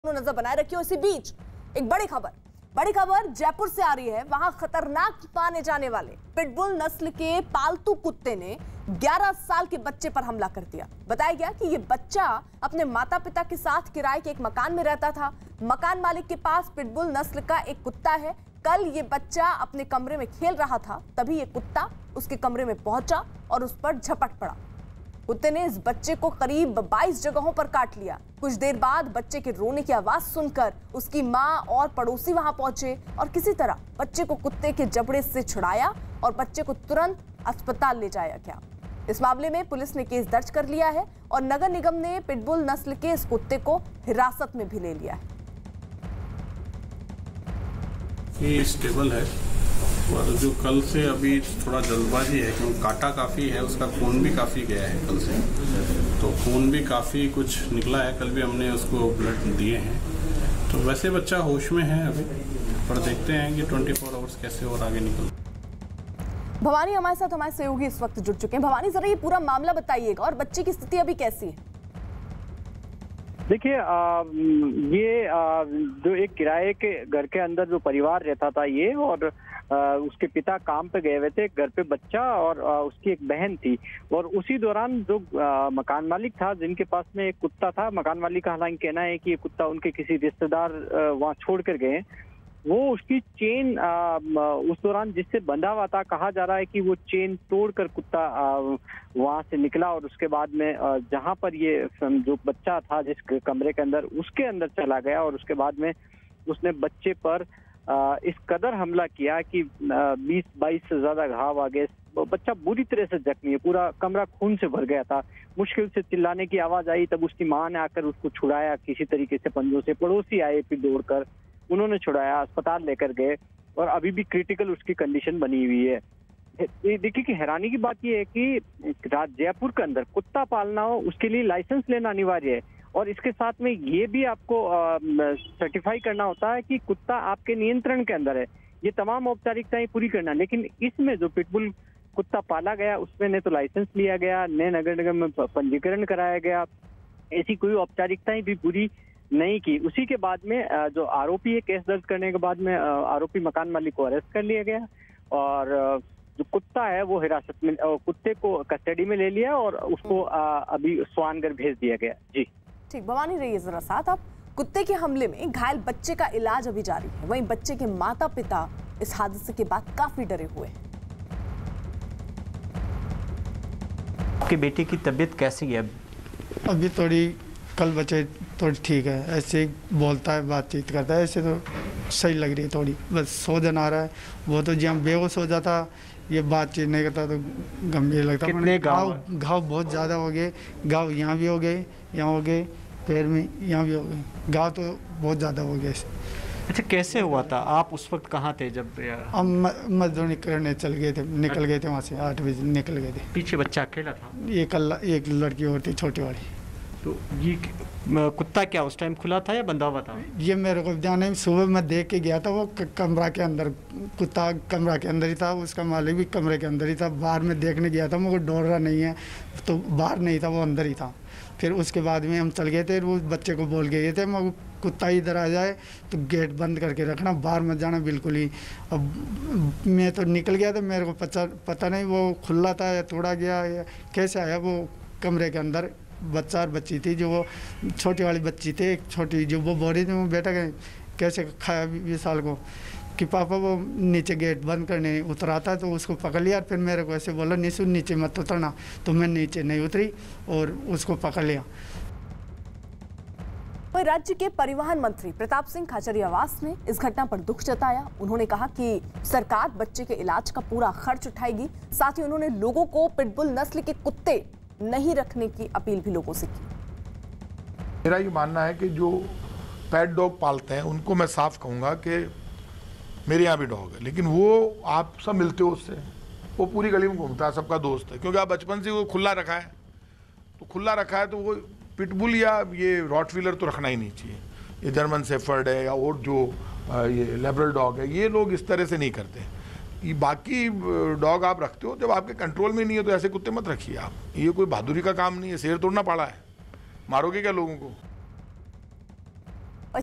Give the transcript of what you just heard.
नजर बनाए रखी हो। इसी बीच एक बड़ी खबर जयपुर से आ रही है। वहां खतरनाक माने जाने वाले पिटबुल नस्ल के पालतू कुत्ते ने 11 साल के बच्चे पर हमला कर दिया। बताया गया कि यह बच्चा अपने माता पिता के साथ किराए के एक मकान में रहता था। मकान मालिक के पास पिटबुल नस्ल का एक कुत्ता है। कल ये बच्चा अपने कमरे में खेल रहा था, तभी ये कुत्ता उसके कमरे में पहुंचा और उस पर झपट पड़ा। कुत्ते ने इस बच्चे को करीब 22 जगहों पर काट लिया। कुछ देर बाद बच्चे के रोने की आवाज सुनकर उसकी मां और पड़ोसी वहां पहुंचे और किसी तरह बच्चे को कुत्ते के जबड़े से छुड़ाया और बच्चे को तुरंत अस्पताल ले जाया गया। इस मामले में पुलिस ने केस दर्ज कर लिया है और नगर निगम ने पिटबुल नस्ल के इस कुत्ते को हिरासत में भी ले लिया है। ये स्टेबल है और जो कल से अभी थोड़ा जल्दबाजी है क्योंकि काटा काफ़ी है, उसका खून भी काफ़ी गया है कल से, तो खून भी काफ़ी कुछ निकला है। कल भी हमने उसको ब्लड दिए हैं, तो वैसे बच्चा होश में है अभी, पर देखते हैं कि 24 आवर्स कैसे और आगे निकल। भवानी हमारे साथ हमारे सहयोगी इस वक्त जुड़ चुके हैं। भवानी, जरा ये पूरा मामला बताइएगा और बच्चे की स्थिति अभी कैसी है? देखिए, ये जो एक किराए के घर के अंदर जो परिवार रहता था ये, और उसके पिता काम पे गए हुए थे, घर पे बच्चा और उसकी एक बहन थी। और उसी दौरान जो मकान मालिक था जिनके पास में एक कुत्ता था, मकान मालिक का हालांकि कहना है कि ये कुत्ता उनके किसी रिश्तेदार वहाँ छोड़ कर गए, वो उसकी चेन उस दौरान जिससे बंधा हुआ था, कहा जा रहा है कि वो चेन तोड़कर कुत्ता वहां से निकला और उसके बाद में जहां पर ये जो बच्चा था जिस कमरे के अंदर, उसके अंदर चला गया और उसके बाद में उसने बच्चे पर इस कदर हमला किया कि 20-22 से ज्यादा घाव आ गए। बच्चा बुरी तरह से जख्मी है, पूरा कमरा खून से भर गया था। मुश्किल से चिल्लाने की आवाज आई, तब उसकी माँ ने आकर उसको छुड़ाया किसी तरीके से पंजों से। पड़ोसी आए फिर दौड़कर, उन्होंने छुड़ाया, अस्पताल लेकर गए और अभी भी क्रिटिकल उसकी कंडीशन बनी हुई है। देखिए कि हैरानी की बात यह है कि जयपुर के अंदर कुत्ता पालना हो उसके लिए लाइसेंस लेना अनिवार्य है और इसके साथ में ये भी आपको सर्टिफाई करना होता है कि कुत्ता आपके नियंत्रण के अंदर है। ये तमाम औपचारिकताएं पूरी करना, लेकिन इसमें जो पिटबुल कुत्ता पाला गया उसमें न तो लाइसेंस लिया गया, न नगर निगम में पंजीकरण कराया गया, ऐसी कोई औपचारिकताएं भी पूरी नहीं की। उसी के बाद में जो आरोपी है, केस दर्ज करने के बाद में आरोपी मकान मालिक को अरेस्ट कर लिया गया और जो कुत्ता है वो हिरासत में, कुत्ते को कस्टडी में ले लिया और उसको अभी स्वानगर भेज दिया गया। जी ठीक, भवानी रहिए जरा साथ। अब कुत्ते के हमले में घायल बच्चे का इलाज अभी जारी है, वहीं बच्चे के माता पिता इस हादसे के बाद काफी डरे हुए हैं। आपकी बेटी की तबीयत कैसी है? अभी थोड़ी, कल बच्चे थोड़ी ठीक है, ऐसे बोलता है, बातचीत करता है, ऐसे तो सही लग रही है थोड़ी, बस सोजन आ रहा है। वो तो जहाँ बेहोश हो जाता, ये बातचीत नहीं करता तो गंभीर लगता। कितने घाव बहुत ज़्यादा हो गए, घाव यहाँ भी हो गए, यहाँ हो गए, पैर में यहाँ भी हो गए, घाव तो बहुत ज़्यादा हो गए। अच्छा, कैसे हुआ था? आप उस वक्त कहाँ थे जब? हम मजदूरी करने निकल गए थे वहाँ से, 8 बजे निकल गए थे। पीछे बच्चा अकेला था? एक लड़की और थी, छोटी वाली। तो ये कुत्ता क्या उस टाइम खुला था या बंधा हुआ था? ये मेरे को ध्यान नहीं, सुबह मैं देख के गया था, वो कमरा के अंदर, कुत्ता कमरा के अंदर ही था, उसका मालिक भी कमरे के अंदर ही था। बाहर में देखने गया था, मुझे डर रहा नहीं है तो बाहर नहीं था, वो अंदर ही था। फिर उसके बाद में हम चल गए थे, वो बच्चे को बोल गए थे, मैं कुत्ता इधर आ जाए तो गेट बंद करके रखना, बाहर मत जाना बिल्कुल ही। अब मैं तो निकल गया था, मेरे को पता नहीं वो खुला था या तोड़ा गया या कैसे आया। वो कमरे के अंदर बच्चा और बच्ची थी, जो वो छोटी वाली बच्ची थी, एक छोटी जो वो बोल रही थी, वो बेटा कैसे खाया 20 साल को, कि पापा वो नीचे गेट बंद करने उतरा था तो उसको पकड़ लिया। फिर मेरे को ऐसे बोला, निशु नीचे मत उतरना, तो मैं नीचे नहीं उतरी और उसको पकड़ लिया। वहीं राज्य के परिवहन मंत्री प्रताप सिंह खाचरियावास ने इस घटना पर दुख जताया। उन्होंने कहा कि सरकार बच्चे के इलाज का पूरा खर्च उठाएगी। साथ ही उन्होंने लोगों को पिटबुल नस्ल के कुत्ते नहीं रखने की अपील भी लोगों से की। मेरा ये मानना है कि जो पेट डॉग पालते हैं उनको मैं साफ कहूँगा कि मेरे यहाँ भी डॉग है, लेकिन वो आप सब मिलते हो उससे, वो पूरी गली में घूमता है, सबका दोस्त है, क्योंकि आप बचपन से वो खुला रखा है, तो वो पिटबुल या ये रॉटवीलर तो रखना ही नहीं चाहिए। ये जर्मन शेफर्ड है या और जो ये लेब्रल डॉग है, ये लोग इस तरह से नहीं करते। ये बाकी डॉग आप रखते हो, जब आपके कंट्रोल में नहीं है तो ऐसे कुत्ते मत रखिए आप। ये कोई बहादुरी का काम नहीं है, शेर तोड़ना पड़ा है, मारोगे क्या लोगों को?